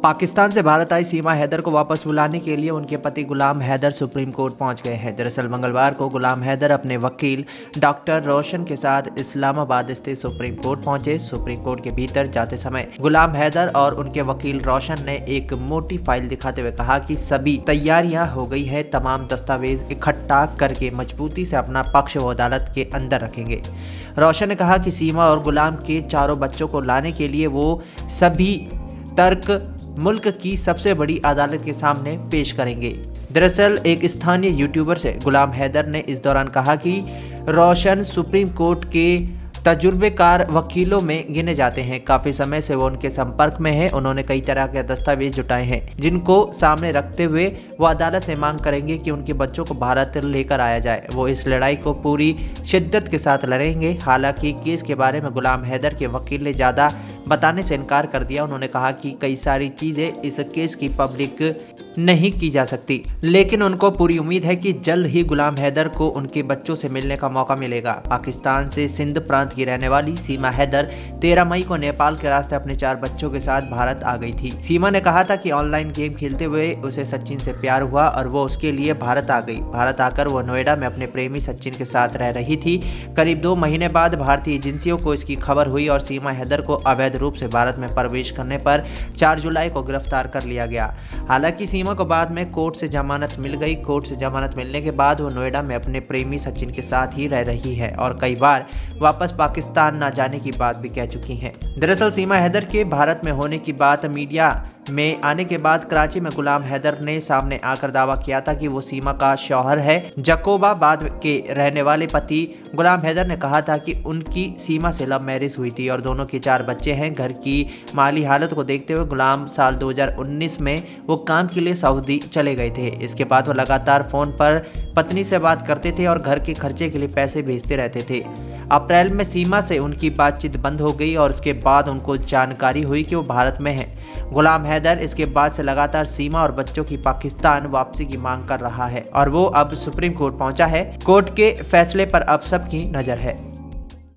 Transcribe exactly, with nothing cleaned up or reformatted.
पाकिस्तान से भारत आई सीमा हैदर को वापस बुलाने के लिए उनके पति गुलाम हैदर सुप्रीम कोर्ट पहुंच गए हैं। दरअसल मंगलवार को गुलाम हैदर अपने वकील डॉक्टर रोशन के साथ इस्लामाबाद स्थित सुप्रीम कोर्ट पहुंचे। सुप्रीम कोर्ट के भीतर जाते समय गुलाम हैदर और उनके वकील रोशन ने एक मोटी फाइल दिखाते हुए कहा कि सभी तैयारियां हो गई है, तमाम दस्तावेज इकट्ठा करके मजबूती से अपना पक्ष वो अदालत के अंदर रखेंगे। रोशन ने कहा कि सीमा और गुलाम के चारों बच्चों को लाने के लिए वो सभी तर्क मुल्क की सबसे बड़ी अदालत के सामने पेश करेंगे। दरअसल एक स्थानीय यूट्यूबर से गुलाम हैदर ने इस दौरान कहा कि रोशन सुप्रीम कोर्ट के तजुर्बेकार वकीलों में गिने जाते हैं। काफी समय से वो उनके संपर्क में हैं। उन्होंने कई तरह के दस्तावेज जुटाए हैं जिनको सामने रखते हुए वो अदालत से मांग करेंगे कि उनके बच्चों को भारत लेकर आया जाए। वो इस लड़ाई को पूरी शिद्दत के साथ लड़ेंगे। हालांकि केस के बारे में गुलाम हैदर के वकील ने ज़्यादा बताने से इनकार कर दिया। उन्होंने कहा कि कई सारी चीज़ें इस केस की पब्लिक नहीं की जा सकती, लेकिन उनको पूरी उम्मीद है कि जल्द ही गुलाम हैदर को उनके बच्चों से मिलने का मौका मिलेगा। पाकिस्तान से सिंध प्रांत की रहने वाली सीमा हैदर तेरह मई को नेपाल के रास्ते अपने चार बच्चों के साथ भारत आ गई थी। सीमा ने कहा था कि ऑनलाइन गेम खेलते हुए उसे सचिन से प्यार हुआ और वो उसके लिए भारत आ गई। भारत आकर वो नोएडा में अपने प्रेमी सचिन के साथ रह रही थी। करीब दो महीने बाद भारतीय एजेंसियों को इसकी खबर हुई और सीमा हैदर को अवैध रूप से भारत में प्रवेश करने पर चार जुलाई को गिरफ्तार कर लिया गया। हालांकि सीमा को बाद में कोर्ट से जमानत मिल गई। कोर्ट से जमानत मिलने के बाद वो नोएडा में अपने प्रेमी सचिन के साथ ही रह रही है और कई बार वापस पाकिस्तान न जाने की बात भी कह चुकी हैं। दरअसल सीमा हैदर के भारत में होने की बात मीडिया में आने के बाद कराची में गुलाम हैदर ने सामने आकर दावा किया था कि वो सीमा का शौहर है। जकोबाबाद के रहने वाले पति गुलाम हैदर ने कहा था कि उनकी सीमा से लव मैरिज हुई थी और दोनों के चार बच्चे हैं। घर की माली हालत को देखते हुए गुलाम साल दो हज़ार उन्नीस में वो काम के लिए सऊदी चले गए थे। इसके बाद वो लगातार फ़ोन पर पत्नी से बात करते थे और घर के खर्चे के लिए पैसे भेजते रहते थे। अप्रैल में सीमा से उनकी बातचीत बंद हो गई और उसके बाद उनको जानकारी हुई कि वो भारत में हैं। गुलाम हैदर इसके बाद से लगातार सीमा और बच्चों की पाकिस्तान वापसी की मांग कर रहा है और वो अब सुप्रीम कोर्ट पहुंचा है। कोर्ट के फैसले पर अब सबकी नज़र है।